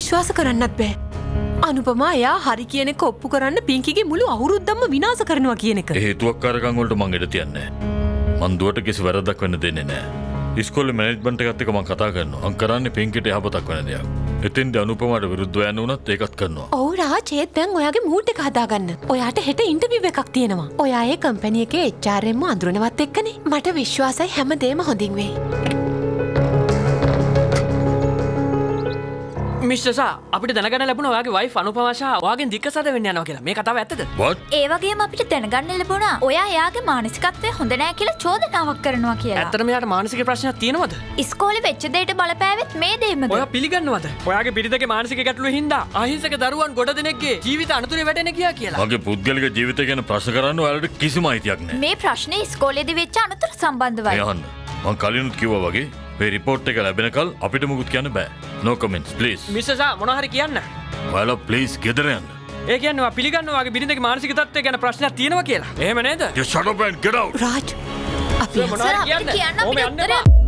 විශ්වාස කරන්නත් බෑ. අනුපමා එයා හරි කියන එක ඔප්පු කරන්න පිංකිගේ මුළු අවුරුද්දම විනාශ කරනවා කියන එක. හේතුවක්කාරකම් වලට මං ඉඩ තියන්නේ නැහැ. මං දුවට කිසි වැරද්දක් වෙන්න දෙන්නේ නැහැ. ඉස්කෝලේ මැනේජ්මන්ට් එකත් එක්ක මං කතා කරනවා. මං කරන්නේ පිංකිට යහපතක් වෙන දෙයක්. එතෙන්ද අනුපමාට විරුද්ධව යන්න උනත් ඒකත් කරනවා. ඔව් රාජ් ඒත් දැන් ඔයාගේ මූඩ් එක හදාගන්න. ඔයාට හෙට ඉන්ටර්විව් එකක් තියෙනවා. ඔයා ඒ කම්පැනි එකේ HRM අඳුරනවත් එක්කනේ. මට විශ්වාසයි හැමදේම හොඳින් වෙයි. මිස්ටර් සා අපිට දැනගන්න ලැබුණා ඔයාගේ වයිෆ් අනුපමා ෂා ඔයාගෙන් දික්කසාද වෙන්න යනවා කියලා. මේ කතාව ඇත්තද? What? ඒ වගේම අපිට දැනගන්න ලැබුණා ඔයා එයාගේ මානසිකත්වය හොඳ නැහැ කියලා චෝදනාවක් කරනවා කියලා. ඇත්තටම එයාට මානසික ප්‍රශ්නයක් තියෙනවද? ඉස්කෝලේ වෙච්ච දෙයට බලපෑවෙත් මේ දෙයමද? ඔයා පිළිගන්නවද? ඔයාගේ පිරිතගේ මානසික ගැටලුව හින්දා අහිංසක දරුවන් ගොඩ දෙනෙක්ගේ ජීවිත අනතුරේ වැටෙන ගියා කියලා. මගේ පුද්ගලික ජීවිතය ගැන ප්‍රශ්න කරන්න ඔයාලට කිසිම අයිතියක් නැහැ. මේ ප්‍රශ්නේ ඉස්කෝලේදී වෙච්ච අනතුර සම්බන්ධවයි. යහන්න. මං කලිනුත් කිව්වා වගේ මේ රිපෝට් එක ලැබෙනකල් අපිට මුකුත් කියන්න බෑ. No comments please. මිස්ටර් සා මොනවා හරි කියන්න. ඔයාලා please ගෙදර යන්න. ඒ කියන්නේ ඔයා පිළිගන්නවා වගේ බිරිඳගේ මානසික තත්ත්වය ගැන ප්‍රශ්නයක් තියෙනවා කියලා. එහෙම නේද? You shut up and get out. Raj අපි මොනවා හරි කියන්න. අපිට කියන්න ඕම අපිට යන්න උත්තරයක් එපා.